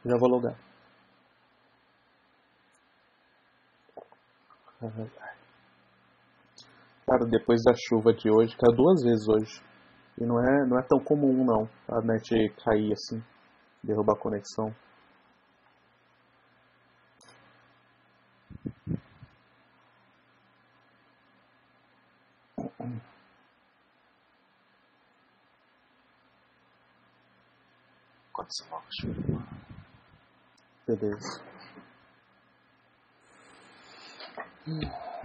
Já vou logar. Cara, depois da chuva de hoje, caiu 2 vezes hoje. E não é tão comum não, a net cair assim, derrubar a conexão. Aconteceu logo chuva. Beleza.